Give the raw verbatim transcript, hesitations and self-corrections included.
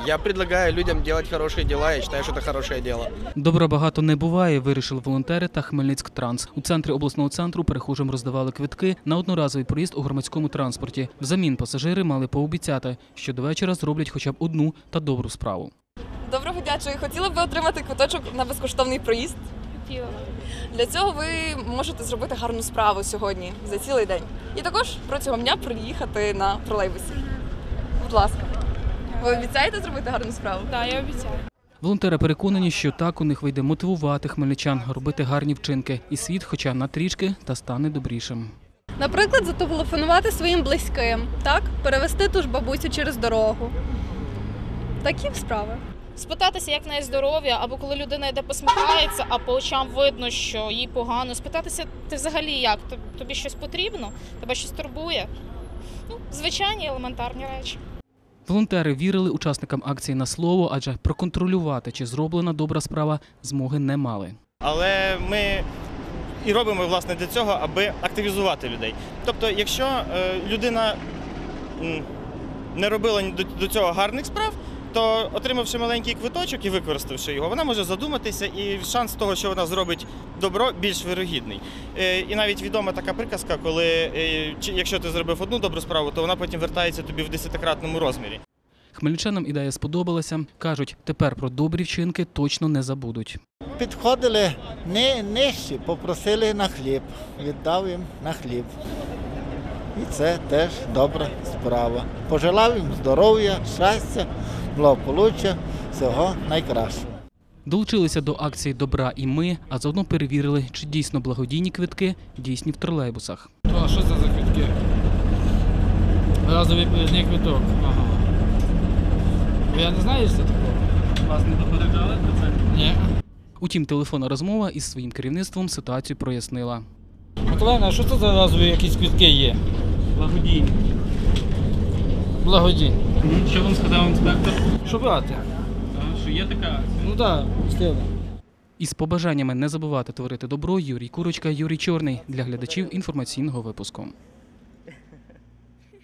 Я предлагаю людям делать хорошие дела, я считаю, что это хорошее дело. Добра багато не буває, вирішили волонтери та Хмельницьктранс. У центрі обласного центру перехожим роздавали квитки на одноразовий проїзд у громадському транспорті. Взамін пасажири мали пообіцяти, що до вечора зроблять хоча б одну та добру справу. Доброго дня, чи хотіли б ви отримати квиточок на безкоштовний проїзд? Хотіла. Для цього ви можете зробити гарну справу сьогодні, за цілий день. І також протягом дня приїхати на тролейбусі. Будь ласка. Ви обіцяєте зробити гарну справу? Так, я обіцяю. Волонтери переконані, що так у них вийде мотивувати хмельничан, робити гарні вчинки. І світ, хоча на трішки, та стане добрішим. Наприклад, зателефонувати своїм близьким, так? Перевести ту ж бабусю через дорогу. Такі справи. Спитатися, як в неї здоров'я, або коли людина йде посміхається, а по очам видно, що їй погано. Спитатися, ти взагалі як? Тобі щось потрібно? Тебе щось турбує? Ну, звичайні елементарні речі. Волонтери вірили учасникам акції на слово, адже проконтролювати, чи зроблена добра справа, змоги не мали. Але ми і робимо, власне, для цього, аби активізувати людей. Тобто, якщо е, людина м, не робила до, до цього гарних справ, то отримавши маленький квиточок і використавши його, вона може задуматися, і шанс того, що вона зробить добро, більш вирогідний. Е, і навіть відома така приказка, коли е, чи, якщо ти зробив одну добру справу, то вона потім вертається тобі в десятикратному розмірі. Хмельничанам ідея сподобалася. Кажуть, тепер про добрі вчинки точно не забудуть. Підходили не нижче, попросили на хліб, віддав їм на хліб. І це теж добра справа. Пожелав їм здоров'я, щастя, благополуччя, всього найкращого. Долучилися до акції «Добра і ми», а заодно перевірили, чи дійсно благодійні квитки дійсні в тролейбусах. А що це за квитки? Разовий проїзний квиток. Ага. Я не знаю, що це таке. Вас не попереджали про це? Ні. Утім, телефонна розмова із своїм керівництвом ситуацію прояснила. Миколаївна, а що це за разові якісь квитки є? Благодійні. Благодійні. Що вам сказав інспектор? Що брати? Що є така акція? Ну так, стильно. Із побажаннями не забувати творити добро Юрій Курочка, Юрій Чорний для глядачів інформаційного випуску.